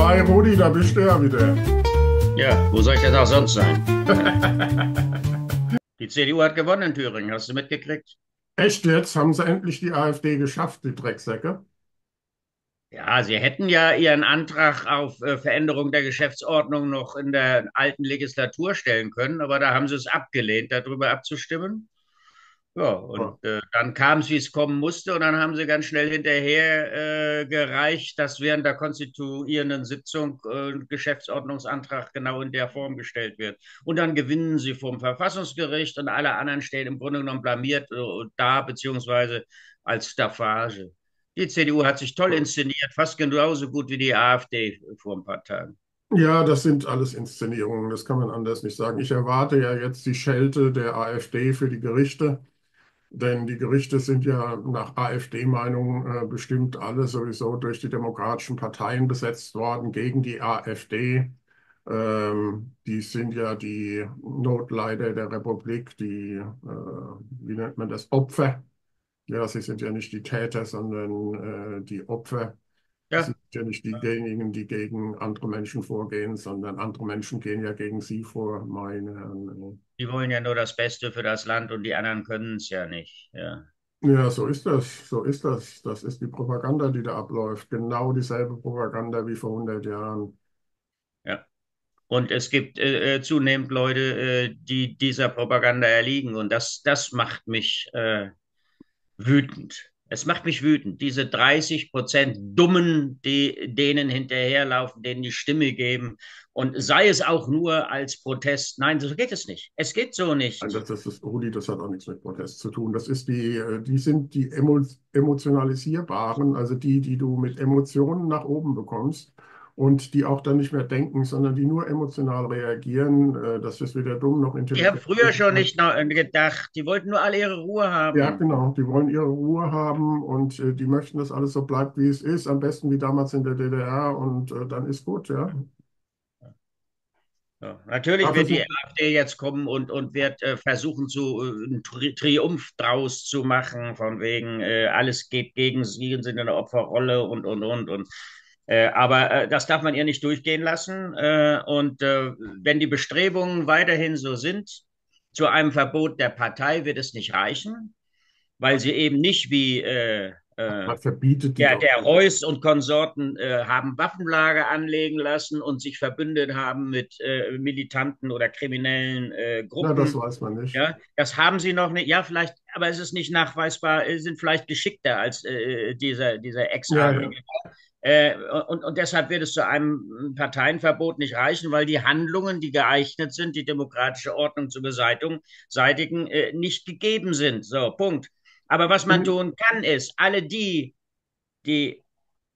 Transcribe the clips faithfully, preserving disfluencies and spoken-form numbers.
Hi Rudi, da bist du ja wieder. Ja, wo soll ich denn auch sonst sein? Die C D U hat gewonnen in Thüringen, hast du mitgekriegt? Echt jetzt? Haben sie endlich die AfD geschafft, die Drecksäcke? Ja, sie hätten ja ihren Antrag auf äh, Veränderung der Geschäftsordnung noch in der alten Legislatur stellen können, aber da haben sie es abgelehnt, darüber abzustimmen. Ja, und Ja. äh, dann kam es, wie es kommen musste, und dann haben sie ganz schnell hinterher äh, gereicht, dass während der konstituierenden Sitzung äh, ein Geschäftsordnungsantrag genau in der Form gestellt wird. Und dann gewinnen sie vom Verfassungsgericht und alle anderen stehen im Grunde genommen blamiert äh, da, beziehungsweise als Staffage. Die C D U hat sich toll inszeniert, fast genauso gut wie die AfD vor ein paar Tagen. Ja, das sind alles Inszenierungen, das kann man anders nicht sagen. Ich erwarte ja jetzt die Schelte der AfD für die Gerichte, denn die Gerichte sind ja nach AfD-Meinung äh, bestimmt alle sowieso durch die demokratischen Parteien besetzt worden gegen die AfD. Ähm, die sind ja die Notleider der Republik, die, äh, wie nennt man das, Opfer. Ja, sie sind ja nicht die Täter, sondern äh, die Opfer. Sie Ja, sind ja nicht diejenigen, die gegen andere Menschen vorgehen, sondern andere Menschen gehen ja gegen sie vor, meine Herren. die wollen ja nur das Beste für das Land und die anderen können es ja nicht. Ja. Ja, so ist das, so ist das. Das ist die Propaganda, die da abläuft. Genau dieselbe Propaganda wie vor hundert Jahren. Ja. Und es gibt äh, äh, zunehmend Leute, äh, die dieser Propaganda erliegen. Und das, das macht mich äh, wütend. Es macht mich wütend. Diese dreißig Prozent Dummen, die denen hinterherlaufen, denen die Stimme geben. Und sei es auch nur als Protest. Nein, so geht es nicht. Es geht so Nein, nicht. das, das ist, Rudi, das hat auch nichts mit Protest zu tun. Das ist die, äh, die sind die emo, emotionalisierbaren, also die, die du mit Emotionen nach oben bekommst und die auch dann nicht mehr denken, sondern die nur emotional reagieren. Äh, Das ist weder dumm noch Die haben intelligent. früher schon nicht noch gedacht. Die wollten nur alle ihre Ruhe Ja, haben. genau. Die wollen ihre Ruhe haben und äh, die möchten, dass alles so bleibt, wie es ist. Am besten wie damals in der D D R und äh, dann ist gut, ja. Ja, natürlich Dafür wird die sind, AfD jetzt kommen und, und wird äh, versuchen, zu, äh, einen Tri Triumph draus zu machen, von wegen, äh, alles geht gegen sie und sind in der Opferrolle und, und, und. und. Äh, aber äh, das darf man ihr nicht durchgehen lassen. Äh, und äh, wenn die Bestrebungen weiterhin so sind, zu einem Verbot der Partei wird es nicht reichen, weil sie eben nicht wie äh, äh, man verbietet die der, doch der nicht. Reuss und Konsorten äh, haben Waffenlager anlegen lassen und sich verbündet haben mit äh, militanten oder kriminellen äh, Na, das Gruppen. weiß man nicht. Ja, das haben sie noch nicht. Ja, vielleicht, aber es ist nicht nachweisbar, äh, sind vielleicht geschickter als äh, dieser, dieser Ja, ja. Ex-Adlige. Äh, und, und deshalb wird es zu einem Parteienverbot nicht reichen, weil die Handlungen, die geeignet sind, die demokratische Ordnung zu beseitigen, äh, nicht gegeben sind. So, Punkt. Aber was man Bin, tun kann, ist, alle die, die,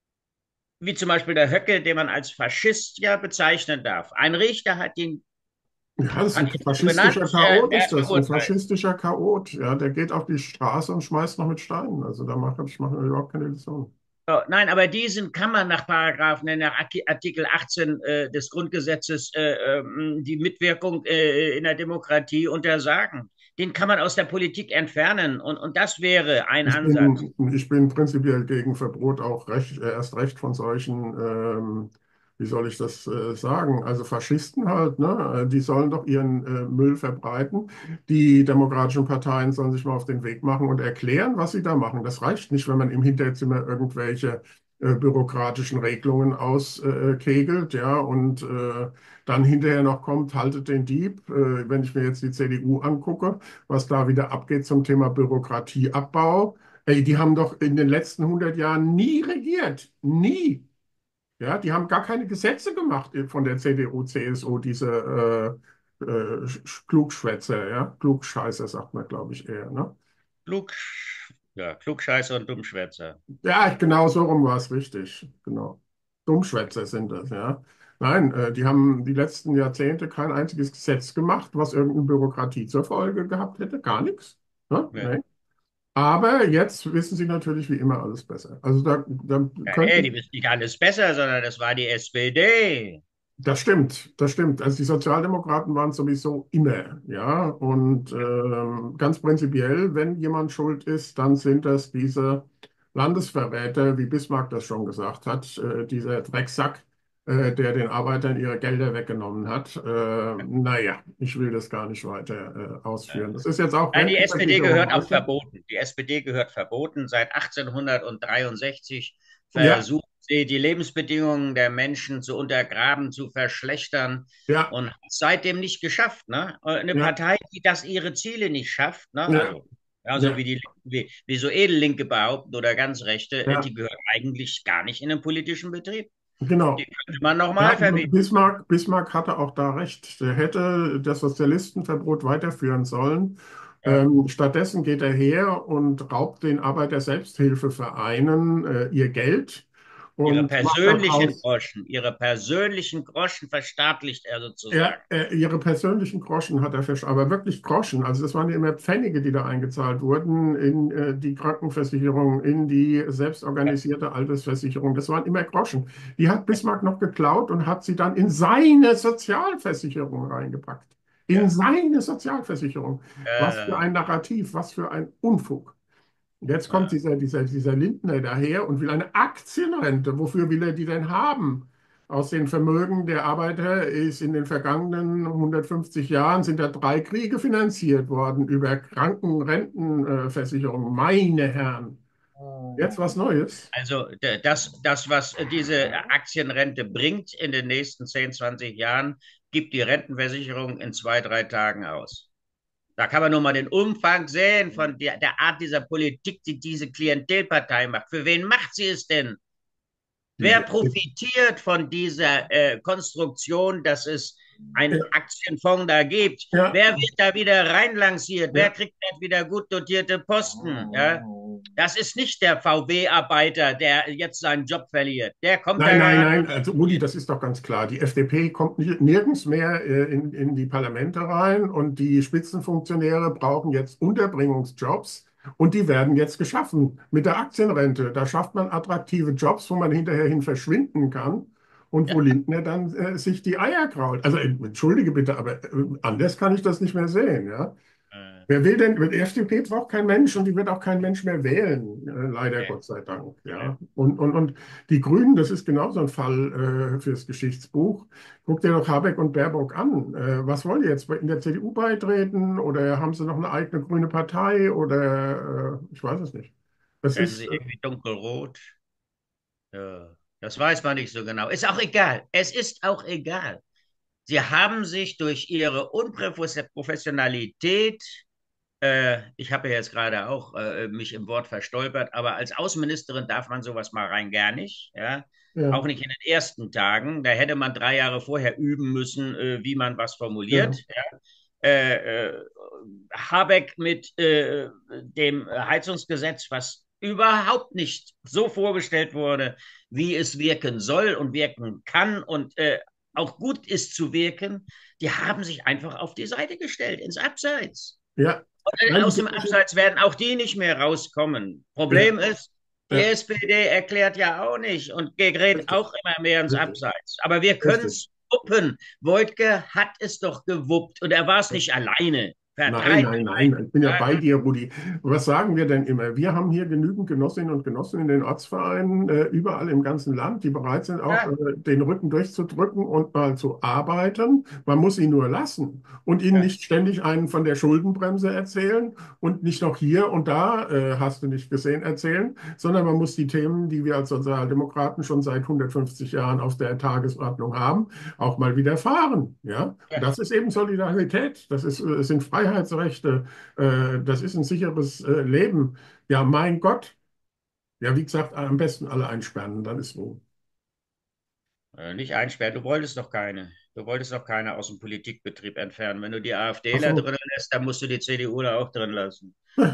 wie zum Beispiel der Höcke, den man als Faschist ja bezeichnen darf. Ein Richter hat ihn, ja, das ist hat ein ihn so benannt, faschistischer äh, Chaot, er ist ist das. Ein verurteilt. faschistischer Chaot. Ja, der geht auf die Straße und schmeißt noch mit Steinen. Also da mache ich mache mir überhaupt keine Illusion. So, nein, aber diesen kann man nach Paragraphen, nach Artikel achtzehn äh, des Grundgesetzes äh, ähm, die Mitwirkung äh, in der Demokratie untersagen. Den kann man aus der Politik entfernen und, und das wäre ein Ich Ansatz. bin, ich bin prinzipiell gegen Verbot auch recht, äh, erst recht von solchen, ähm, wie soll ich das äh, sagen, also Faschisten halt, ne? Äh, Die sollen doch ihren äh, Müll verbreiten. Die demokratischen Parteien sollen sich mal auf den Weg machen und erklären, was sie da machen. Das reicht nicht, wenn man im Hinterzimmer irgendwelche äh, bürokratischen Regelungen auskegelt, ja, und äh, dann hinterher noch kommt, haltet den Dieb. Äh, wenn ich mir jetzt die C D U angucke, was da wieder abgeht zum Thema Bürokratieabbau. Ey, die haben doch in den letzten hundert Jahren nie regiert. Nie. Ja, die haben gar keine Gesetze gemacht von der C D U, C S U, diese äh, äh, Sch- Klugschwätzer, ja. Klugscheißer sagt man, glaube ich, eher, ne? Klug, ja, Klugscheißer und Dummschwätzer. Ja, genau so rum war es richtig. Genau. Dummschwätzer sind das, ja. Nein, äh, die haben die letzten Jahrzehnte kein einziges Gesetz gemacht, was irgendeine Bürokratie zur Folge gehabt hätte. Gar nichts. Ne? Ja. Nee. Aber jetzt wissen sie natürlich wie immer alles besser. Also da, da Ja, nee, könnte, die wissen nicht alles besser, sondern das war die S P D. das stimmt, das stimmt. Also die Sozialdemokraten waren sowieso immer, ja. Und ähm, ganz prinzipiell, wenn jemand schuld ist, dann sind das diese Landesverräter, wie Bismarck das schon gesagt hat, äh, dieser Drecksack, äh, der den Arbeitern ihre Gelder weggenommen hat. Äh, naja, ich will das gar nicht weiter äh, ausführen. Das ist jetzt auch Nein, die S P D Rentenversicherung, gehört auch weißt du? verboten. Die S P D gehört verboten. Seit achtzehnhundertdreiundsechzig Ja, versucht sie, die Lebensbedingungen der Menschen zu untergraben, zu verschlechtern ja, und hat es seitdem nicht geschafft. Ne? Eine ja, Partei, die das ihre Ziele nicht schafft, ne? ja, Also ja, so wie, ja, die, wie, wie so Edellinke behaupten oder ganz Rechte, äh, ja, die gehört eigentlich gar nicht in den politischen Betrieb. Die genau. könnte man Ja, nochmal verbieten. Bismarck, Bismarck hatte auch da recht. Der hätte das Sozialistenverbot weiterführen sollen. Ja. Ähm, stattdessen geht er her und raubt den Arbeiter-Selbsthilfevereinen äh, ihr Geld Ihre und macht persönlichen daraus Groschen, ihre persönlichen Groschen verstaatlicht er er, sozusagen. er, ihre persönlichen Groschen hat er versch aber wirklich Groschen. Also das waren ja immer Pfennige, die da eingezahlt wurden in äh, die Krankenversicherung, in die selbstorganisierte Altersversicherung. Das waren immer Groschen. Die hat Bismarck noch geklaut und hat sie dann in seine Sozialversicherung reingepackt. In Ja. seine Sozialversicherung. Was für Äh, ein Narrativ, was für ein Unfug. Jetzt kommt äh, dieser, dieser, dieser Lindner daher und will eine Aktienrente. Wofür will er die denn haben? Aus den Vermögen der Arbeiter ist in den vergangenen hundertfünfzig Jahren sind da drei Kriege finanziert worden über Krankenrentenversicherung. Meine Herren. Jetzt was Neues? Also d- das, das, was diese Aktienrente bringt in den nächsten zehn, zwanzig Jahren, gibt die Rentenversicherung in zwei, drei Tagen aus. Da kann man nur mal den Umfang sehen von der, der Art dieser Politik, die diese Klientelpartei macht. Für wen macht sie es denn? Wer Die, profitiert von dieser äh, Konstruktion, dass es einen ja, Aktienfonds da gibt? ja, Wer wird da wieder reinlanciert? Wer ja. kriegt da wieder gut dotierte Posten? Ja? Das ist nicht der V W-Arbeiter, der jetzt seinen Job verliert. Der kommt da Nein, nein, gerade. nein, also Rudi, das ist doch ganz klar. Die F D P kommt ni- nirgends mehr äh, in, in die Parlamente rein und die Spitzenfunktionäre brauchen jetzt Unterbringungsjobs und die werden jetzt geschaffen mit der Aktienrente. Da schafft man attraktive Jobs, wo man hinterher verschwinden kann und wo Lindner dann äh, sich die Eier krault. Also äh, entschuldige bitte, aber äh, anders kann ich das nicht mehr sehen, ja. Äh, Wer will denn, die F D P braucht kein Mensch und die wird auch kein Mensch mehr wählen, äh, leider nee, Gott sei Dank. nee. Ja. Und, und, und die Grünen, das ist genauso ein Fall äh, fürs Geschichtsbuch. Guck dir doch Habeck und Baerbock an. Äh, was wollen die jetzt in der C D U beitreten oder haben sie noch eine eigene grüne Partei oder äh, ich weiß es nicht. Das Werden ist, sie äh, irgendwie dunkelrot? Ja, das weiß man nicht so genau. Ist auch egal. Es ist auch egal. Sie haben sich durch ihre Unprofessionalität, äh, ich habe ja jetzt gerade auch äh, mich im Wort verstolpert, aber als Außenministerin darf man sowas mal rein gar nicht, ja. Auch ja, nicht in den ersten Tagen. Da hätte man drei Jahre vorher üben müssen, äh, wie man was ja, formuliert. Ja. Äh, äh, Habeck mit äh, dem Heizungsgesetz, was überhaupt nicht so vorgestellt wurde, wie es wirken soll und wirken kann und äh, auch gut ist zu wirken, die haben sich einfach auf die Seite gestellt, ins Abseits. ja. Und äh, Nein, die aus dem sind nicht, Abseits werden auch die nicht mehr rauskommen. ja, Problem ist, die ja, S P D erklärt ja auch nicht und gerät richtig, auch immer mehr ins richtig, Abseits. Aber wir können richtig. es wuppen. Wojtke hat es doch gewuppt und er war es nicht alleine. Nein, Verdreht. nein, nein, ich bin ja bei dir, Rudi. Was sagen wir denn immer? Wir haben hier genügend Genossinnen und Genossen in den Ortsvereinen, äh, überall im ganzen Land, die bereit sind, auch Ja, äh, den Rücken durchzudrücken und mal zu arbeiten. Man muss sie nur lassen und ihnen ja, nicht ständig einen von der Schuldenbremse erzählen und nicht noch hier und da, äh, hast du nicht gesehen, erzählen, sondern man muss die Themen, die wir als Sozialdemokraten schon seit hundertfünfzig Jahren auf der Tagesordnung haben, auch mal wieder fahren. Ja? Und ja. das ist eben Solidarität, das ist, äh, sind Freiheitsrechte, äh, das ist ein sicheres äh, Leben. Ja, mein Gott. Ja, wie gesagt, am besten alle einsperren, dann ist Ruhe. Äh, nicht einsperren. Du wolltest doch keine. Du wolltest doch keine aus dem Politikbetrieb entfernen. Wenn du die Ach AfDler so. drin lässt, dann musst du die C D U da auch drin lassen.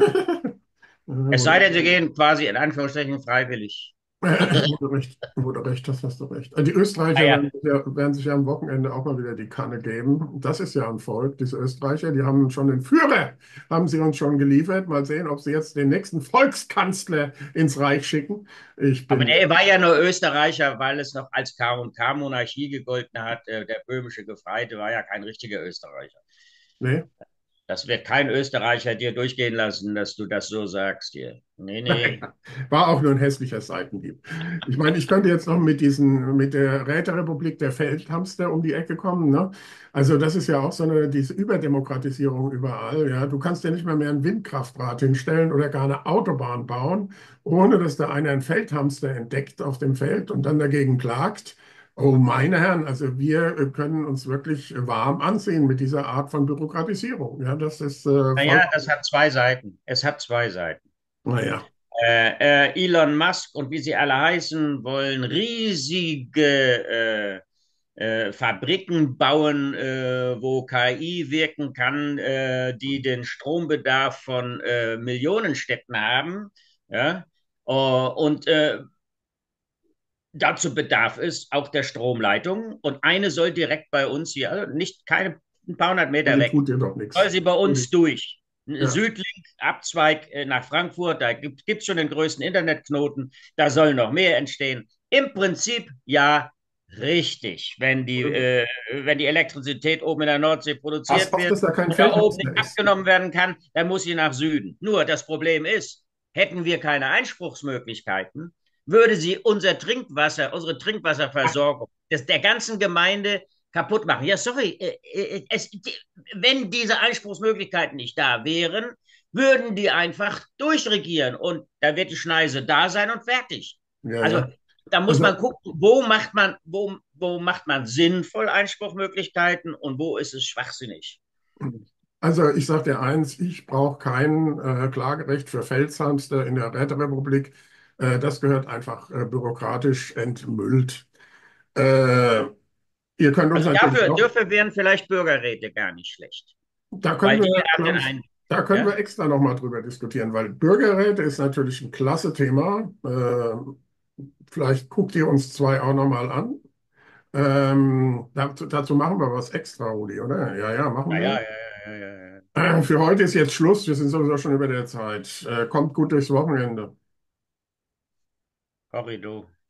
Ja, Es wo sei du, denn, sie gehen quasi in Anführungsstrichen freiwillig. wo du recht, wo du recht hast, hast du recht. Die Österreicher Naja, werden sich ja, werden sich ja am Wochenende auch mal wieder die Kanne geben. Das ist ja ein Volk, diese Österreicher, die haben schon den Führer, haben sie uns schon geliefert. Mal sehen, ob sie jetzt den nächsten Volkskanzler ins Reich schicken. Ich aber bin, der war ja nur Österreicher, weil es noch als K und K-Monarchie gegolten hat. Äh, Der böhmische Gefreite war ja kein richtiger Österreicher. nee, Das wird kein Österreicher dir durchgehen lassen, dass du das so sagst hier. Nee, nee. War auch nur ein hässlicher Seitenhieb. Ich meine, ich könnte jetzt noch mit diesen, mit der Räterepublik der Feldhamster um die Ecke kommen, ne? Also das ist ja auch so eine, diese Überdemokratisierung überall, ja. Du kannst ja nicht mal mehr ein Windkraftrad hinstellen oder gar eine Autobahn bauen, ohne dass da einer einen Feldhamster entdeckt auf dem Feld und dann dagegen klagt. Oh, meine Herren, also wir äh, können uns wirklich warm ansehen mit dieser Art von Bürokratisierung. Ja, das ist äh, voll. Naja, das hat zwei Seiten. Es hat zwei Seiten. Naja. Äh, äh, Elon Musk und wie sie alle heißen, wollen riesige äh, äh, Fabriken bauen, äh, wo K I wirken kann, äh, die den Strombedarf von äh, Millionen Städten haben. Ja? Uh, und äh, dazu bedarf es auch der Stromleitung. Und eine soll direkt bei uns hier, also nicht keine ein paar hundert Ja, Meter die weg, tut dir doch soll nichts. sie bei uns durch. Ja, Südlink, Abzweig äh, nach Frankfurt, da gibt es schon den größten Internetknoten, da sollen noch mehr entstehen. Im Prinzip ja richtig, wenn die, äh, wenn die Elektrizität oben in der Nordsee pass produziert auf, wird dass da kein und da oben nicht Feldhamster ist. abgenommen werden kann, dann muss sie nach Süden. Nur das Problem ist, hätten wir keine Einspruchsmöglichkeiten, würde sie unser Trinkwasser, unsere Trinkwasserversorgung des, der ganzen Gemeinde kaputt machen. Ja, sorry, äh, äh, es, wenn diese Einspruchsmöglichkeiten nicht da wären, würden die einfach durchregieren und da wird die Schneise da sein und fertig. Ja, Also ja. da muss man Also, gucken, wo macht man, wo, wo macht man sinnvoll Einspruchmöglichkeiten und wo ist es schwachsinnig. also ich sage dir eins, ich brauche kein äh, Klagerecht für Feldhamster in der Räterepublik. Äh, das gehört einfach äh, bürokratisch entmüllt. Äh, ihr könnt uns Also natürlich dafür, noch, dafür wären vielleicht Bürgerräte gar nicht schlecht, da können weil wir, die hat glaube den ich, einen, da können wir ja, extra nochmal drüber diskutieren, weil Bürgerräte ist natürlich ein klasse Thema. Äh, vielleicht guckt ihr uns zwei auch nochmal an. Ähm, dazu, dazu machen wir was extra, Rudi, oder? Ja, ja, machen ja, ja, wir. ja, ja, ja, ja. Äh, Für heute ist jetzt Schluss. Wir sind sowieso schon über der Zeit. Äh, kommt gut durchs Wochenende. Korridor.